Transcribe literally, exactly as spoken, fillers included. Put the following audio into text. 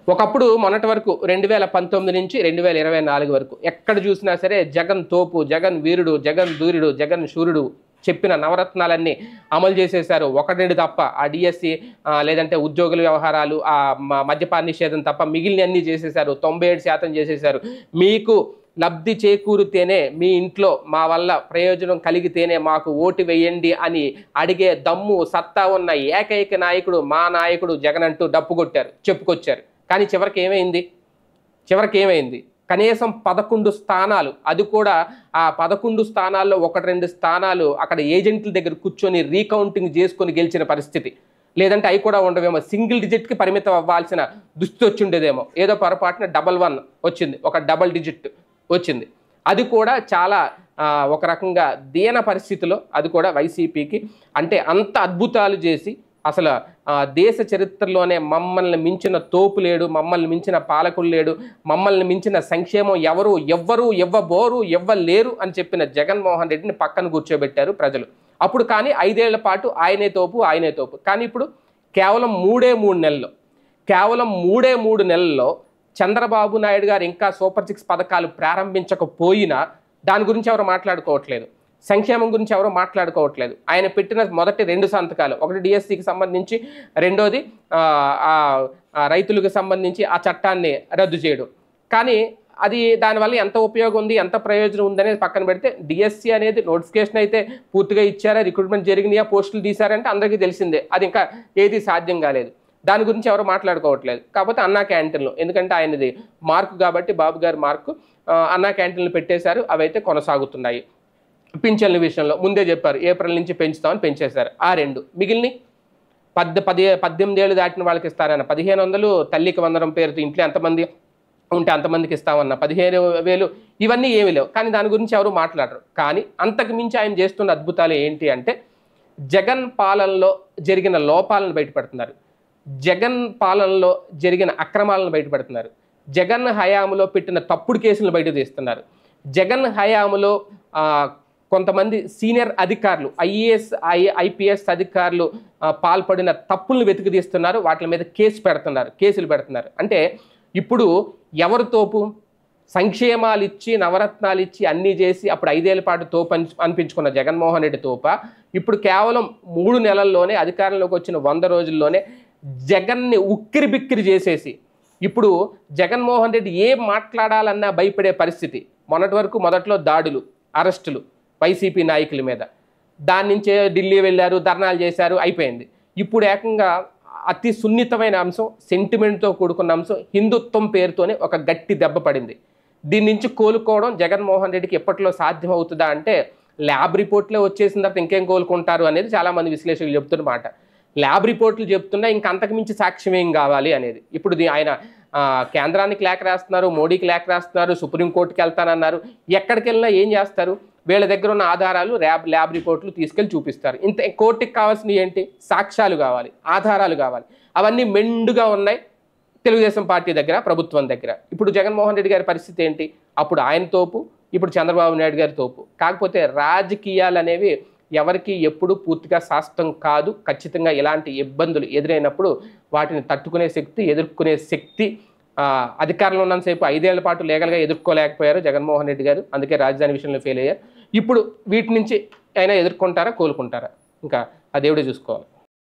ఒకప్పుడు మొన్నటి వరకు రెండు వేల పంతొమ్మిది నుంచి రెండు వేల ఇరవై నాలుగు వరకు ఎక్కడ చూసినా సరే జగన్ తోపు, జగన్ వీరుడు, జగన్ దూరుడు, జగన్ శూరుడు చెప్పిన నవరత్నాలన్నీ అమలు చేసేశారు. ఒకటి రెండు తప్ప ఆ డిఎస్సి లేదంటే ఉద్యోగుల వ్యవహారాలు, ఆ మద్యపాన నిషేధం తప్ప మిగిలిన అన్నీ చేసేశారు. తొంభై ఏడు శాతం చేసేశారు. మీకు లబ్ధి చేకూరితేనే, మీ ఇంట్లో మా వల్ల ప్రయోజనం కలిగితేనే మాకు ఓటు వేయండి అని అడిగే దమ్ము సత్తా ఉన్న ఏకైక నాయకుడు మా నాయకుడు జగన్ అంటూ డప్పు కొట్టారు, చెప్పుకొచ్చారు. కానీ చివరికి ఏమైంది? చివరికి ఏమైంది? కనీసం పదకొండు స్థానాలు, అది కూడా ఆ పదకొండు స్థానాల్లో ఒకటి రెండు స్థానాలు అక్కడ ఏజెంట్ల దగ్గర కూర్చొని రీకౌంటింగ్ చేసుకొని గెలిచిన పరిస్థితి. లేదంటే అవి కూడా ఉండవేమో, సింగిల్ డిజిట్కి పరిమితం అవ్వాల్సిన దుస్థితి వచ్చి ఉండేదేమో. ఏదో పొరపాటున డబల్ వన్ వచ్చింది, ఒక డబల్ డిజిట్ వచ్చింది. అది కూడా చాలా ఒక రకంగా దీన పరిస్థితిలో, అది కూడా వైసీపీకి. అంటే అంత అద్భుతాలు చేసి అసలు దేశ చరిత్రలోనే మమ్మల్ని మించిన తోపు లేడు, మమ్మల్ని మించిన పాలకులు లేడు, మమ్మల్ని మించిన సంక్షేమం ఎవరు ఎవ్వరు ఎవ్వబోరు ఎవ్వలేరు అని చెప్పిన జగన్మోహన్ రెడ్డిని పక్కన కూర్చోబెట్టారు ప్రజలు. అప్పుడు కానీ ఐదేళ్ల పాటు ఆయనే తోపు ఆయనే తోపు కానీ ఇప్పుడు కేవలం మూడే మూడు నెలల్లో కేవలం మూడే మూడు నెలల్లో చంద్రబాబు నాయుడు గారు ఇంకా సూపర్ సిక్స్ పథకాలు ప్రారంభించకపోయినా దాని గురించి ఎవరు మాట్లాడుకోవట్లేదు. సంక్షేమం గురించి ఎవరో మాట్లాడుకోవట్లేదు. ఆయన పెట్టిన మొదటి రెండు సంతకాలు, ఒకటి డిఎస్సికి సంబంధించి, రెండోది రైతులకు సంబంధించి ఆ చట్టాన్ని రద్దు చేయడం. కానీ అది దానివల్ల ఎంత ఉపయోగం ఉంది, ఎంత ప్రయోజనం ఉందనేది పక్కన పెడితే, డిఎస్సి అనేది నోటిఫికేషన్ అయితే పూర్తిగా ఇచ్చారా, రిక్రూట్మెంట్ జరిగినాయా, పోస్టులు తీశారంటే అందరికీ తెలిసిందే. అది ఇంకా ఏది సాధ్యం కాలేదు. దాని గురించి ఎవరు మాట్లాడుకోవట్లేదు. కాకపోతే అన్నా క్యాంటీన్లు, ఎందుకంటే ఆయనది మార్కు కాబట్టి, బాబు గారి మార్కు, అన్నా క్యాంటీన్లు పెట్టేశారు, అవైతే కొనసాగుతున్నాయి. పింఛన్ల విషయంలో ముందే చెప్పారు, ఏప్రిల్ నుంచి పెంచుతామని పెంచేశారు. ఆ రెండు మిగిలిన పద్ పది పద్దెనిమిది ఏళ్ళు దాటిన వాళ్ళకి ఇస్తారన్న పదిహేను వందలు, తల్లికి వందనం పేరుతో ఇంట్లో ఎంతమంది ఉంటే అంతమందికి ఇస్తామన్న పదిహేను వేలు, ఇవన్నీ ఏమీ లేవు. కానీ దాని గురించి ఎవరు మాట్లాడరు. కానీ అంతకు మించి ఆయన చేస్తున్న అద్భుతాలు ఏంటి అంటే, జగన్ పాలనలో జరిగిన లోపాలను బయటపెడుతున్నారు, జగన్ పాలనలో జరిగిన అక్రమాలను బయటపెడుతున్నారు, జగన్ హయాంలో పెట్టిన తప్పుడు కేసులను బయట తీస్తున్నారు, జగన్ హయాంలో కొంతమంది సీనియర్ అధికారులు, ఐఏఎస్ ఐ ఐపీఎస్ అధికారులు పాల్పడిన తప్పులను వెతికి తీస్తున్నారు, వాటి మీద కేసు పెడుతున్నారు, కేసులు పెడుతున్నారు. అంటే ఇప్పుడు ఎవరు తోపు? సంక్షేమాలు ఇచ్చి, నవరత్నాలు ఇచ్చి, అన్నీ చేసి అప్పుడు ఐదేళ్ల పాటు తోపు అనిపించుకున్న జగన్మోహన్ రెడ్డి తోప, ఇప్పుడు కేవలం మూడు నెలల్లోనే అధికారంలోకి వచ్చిన వంద రోజుల్లోనే జగన్ని ఉక్కిరి బిక్కిరి చేసేసి, ఇప్పుడు జగన్మోహన్ రెడ్డి ఏం మాట్లాడాలన్నా భయపడే పరిస్థితి. మొన్నటి వరకు మొదట్లో దాడులు, అరెస్టులు వైసీపీ నాయకుల మీద, దాని నుంచే ఢిల్లీ వెళ్ళారు, ధర్నాలు చేశారు, అయిపోయింది. ఇప్పుడు ఏకంగా అతి సున్నితమైన అంశం, సెంటిమెంట్తో కూడుకున్న అంశం, హిందుత్వం పేరుతోనే ఒక గట్టి దెబ్బ పడింది. దీని నుంచి కోలుకోవడం జగన్మోహన్ రెడ్డికి ఎప్పట్లో సాధ్యం అవుతుందా అంటే, ల్యాబ్ రిపోర్ట్లే వచ్చేసిన తర్వాత ఇంకేం కోలుకుంటారు అనేది చాలామంది విశ్లేషకులు చెప్తున్నమాట. ల్యాబ్ రిపోర్ట్లు చెప్తున్నా ఇంకా అంతకు మించి సాక్ష్యం ఏం కావాలి అనేది. ఇప్పుడు ఆయన కేంద్రానికి లేఖ రాస్తున్నారు, మోడీకి లేఖ రాస్తున్నారు, సుప్రీంకోర్టుకి వెళ్తానన్నారు. ఎక్కడికి వెళ్ళినా ఏం చేస్తారు? వీళ్ళ దగ్గర ఉన్న ఆధారాలు, ల్యాబ్ ల్యాబ్ రిపోర్ట్లు తీసుకెళ్ళి చూపిస్తారు. ఇంత కోర్టుకి కావాల్సినవి ఏంటి? సాక్ష్యాలు కావాలి, ఆధారాలు కావాలి. అవన్నీ మెండుగా ఉన్నాయి తెలుగుదేశం పార్టీ దగ్గర, ప్రభుత్వం దగ్గర. ఇప్పుడు జగన్మోహన్ రెడ్డి గారి పరిస్థితి ఏంటి? అప్పుడు ఆయన తోపు, ఇప్పుడు చంద్రబాబు నాయుడు గారి తోపు. కాకపోతే రాజకీయాలు అనేవి ఎవరికి ఎప్పుడు పూర్తిగా శాస్త్రం కాదు. ఖచ్చితంగా ఇలాంటి ఇబ్బందులు ఎదురైనప్పుడు వాటిని తట్టుకునే శక్తి, ఎదుర్కొనే శక్తి అధికారంలో ఉన్నంతసేపు ఐదేళ్ల పాటు లీగల్గా ఎదుర్కోలేకపోయారు జగన్మోహన్ రెడ్డి గారు. అందుకే రాజధాని విషయంలో ఫెయిల్ అయ్యారు. ఇప్పుడు వీటి నుంచి అయినా ఎదుర్కొంటారా, కోలుకుంటారా? ఇంకా ఆ దేవుడే చూసుకోవాలి.